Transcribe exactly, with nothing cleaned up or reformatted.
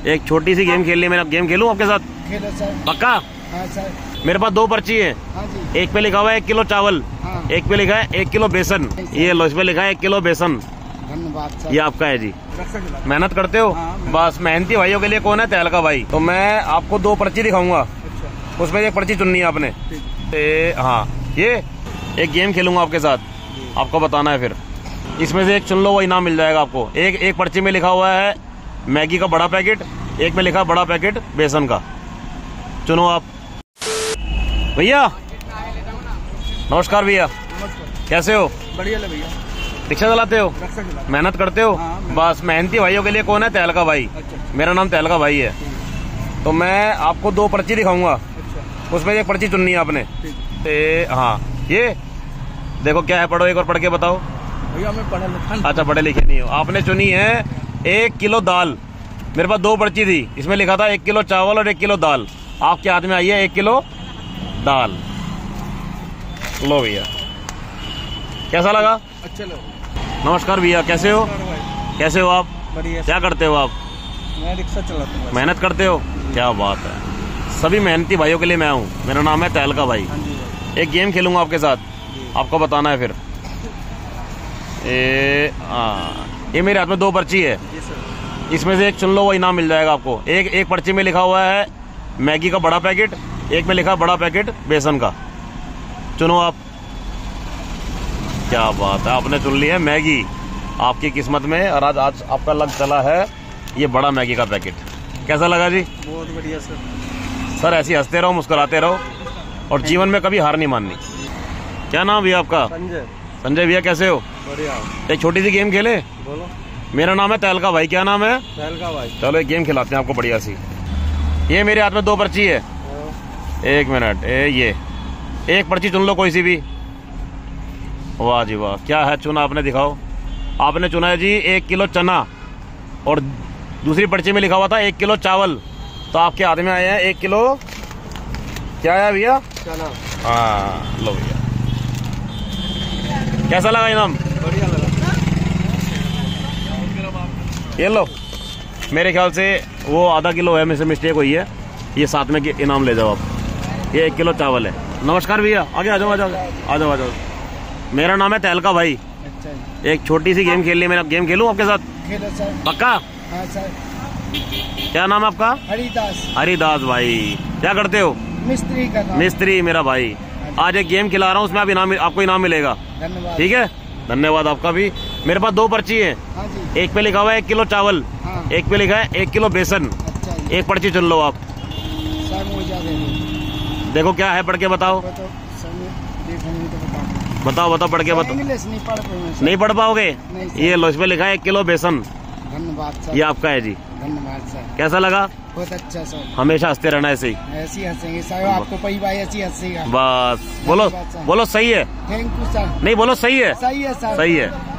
एक छोटी सी गेम खेल ली मैंने, गेम खेलूं आपके साथ? खेलो सर। पक्का? हाँ सर। मेरे पास दो पर्ची है। हाँ जी। एक पे लिखा हुआ है एक किलो चावल, हाँ। एक पे लिखा है एक किलो बेसन। ये लो, इस पे लिखा है एक किलो बेसन। धन्यवाद सर। ये आपका है जी। मेहनत करते हो? हाँ, बस मेहनती भाइयों के लिए कौन है? तहलका भाई। तो मैं आपको दो पर्ची दिखाऊंगा। अच्छा। उसमें एक पर्ची चुननी है आपने। ए, हाँ, ये एक गेम खेलूंगा आपके साथ, आपको बताना है। फिर इसमें से एक चुन लो, वो इनाम मिल जाएगा आपको। एक एक पर्ची में लिखा हुआ है मैगी का बड़ा पैकेट, एक में लिखा है बड़ा पैकेट बेसन का। चुनो आप। भैया नमस्कार। भैया कैसे हो? बढ़िया भैया। रिक्शा चलाते हो? मेहनत करते हो? हाँ, बस मेहनती भाइयों के लिए कौन है? तहलका भाई। अच्छा। मेरा नाम तहलका भाई है। तो मैं आपको दो पर्ची दिखाऊंगा। अच्छा। उसमें एक पर्ची चुननी है आपने। ए, हाँ, ये देखो क्या है, पढ़ो एक और पढ़ के बताओ। भैया मैं पढ़ा लिखा। अच्छा, पढ़े लिखे नहीं हो। आपने चुनी है एक किलो दाल। मेरे पास दो पर्ची थी, इसमें लिखा था एक किलो चावल और एक किलो दाल। आपके हाथ में आई है एक किलो दाल। लो भैया, कैसा लगा? अच्छा लो। नमस्कार भैया, कैसे हो? कैसे हो आप? बढ़िया। क्या करते हो आप? मैं रिक्शा चलाता हूँ। मेहनत करते हो? क्या बात है। सभी मेहनती भाइयों के लिए मैं हूँ। मेरा नाम है तहलका भाई। एक गेम खेलूंगा आपके साथ, आपको बताना है। फिर ए, आ, ये मेरे हाथ में दो पर्ची है। इसमें से एक चुन लो, वो इनाम मिल जाएगा आपको। एक एक पर्ची में लिखा हुआ है मैगी का बड़ा पैकेट, एक में लिखा है बड़ा पैकेट बेसन का। चुनो आप। क्या बात है, आपने चुन ली है मैगी। आपकी किस्मत में, और आज आज आपका लग चला है ये बड़ा मैगी का पैकेट। कैसा लगा जी? बहुत बढ़िया सर। सर ऐसे हंसते रहो, मुस्कुराते रहो, और जीवन में कभी हार नहीं माननी। क्या नाम भैया आपका? संजय। संजय भैया, कैसे हो? बढ़िया। एक छोटी सी गेम खेले? बोलो। मेरा नाम है तहलका भाई। क्या नाम है? तहलका भाई। चलो एक गेम खिलाते हैं आपको बढ़िया सी। ये मेरे हाथ में दो पर्ची है। एक मिनट, ए, ये एक पर्ची चुन लो कोई सी भी। वाह जी वाह, क्या है चुना आपने? दिखाओ। आपने चुना है जी एक किलो चना, और दूसरी पर्ची में लिखा हुआ था एक किलो चावल। तो आपके हाथ में आए हैं एक किलो, क्या है भैया? चना। हाँ, लो भैया। कैसा लगा इनाम? बढ़िया लगा। ये लो, मेरे ख्याल से वो आधा किलो है, मुझसे मिस्टेक हुई है। ये साथ में इनाम ले जाओ आप। ये एक किलो चावल है। नमस्कार भैया, आगे आ जाओ, आ जाओ, आ जाओ, आ जाओ। मेरा नाम है तहलका भाई। अच्छा। एक छोटी सी गेम खेल ली मैंने, गेम खेलूं आपके साथ? खेलो सर। पक्का? हाँ सर। क्या नाम है आपका? हरिदास। हरिदास भाई। क्या करते हो? मिस्त्री का काम। मिस्त्री मेरा भाई। आज एक गेम खिला रहा हूँ, उसमें आप इनाम, आपको इनाम मिलेगा। धन्यवाद। ठीक है, धन्यवाद आपका भी। मेरे पास दो पर्ची है। हाँ जी। एक पे लिखा हुआ है एक किलो चावल, हाँ। एक पे लिखा है एक किलो बेसन। अच्छा जी। एक पर्ची चुन लो आप। सर मुझे दे दो। देखो क्या है, पढ़ के बताओ। तो सर देखूंगी तो बता। बताओ बताओ, पढ़ के बताओ। इंग्लिश नहीं पढ़ पाऊंगा। नहीं पढ़ पाओगे? नहीं सर। ये लो, इस पे लिखा है एक किलो बेसन। धन्यवाद सर। ये आपका है जी। धन्यवाद सर। कैसा लगा? बहुत अच्छा सर। हमेशा हंसते रहना ऐसे ही। ऐसी हंसेंगे सर, आपको पही भाई ऐसी हंसेगा। बस बोलो, बोलो सही है। Thank you sir. नहीं बोलो सही है। सही है सर। सही है।